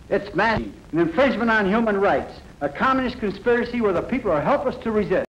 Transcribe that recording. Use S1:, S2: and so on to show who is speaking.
S1: It's massive, an infringement on human rights, a communist conspiracy where the people are helpless to resist.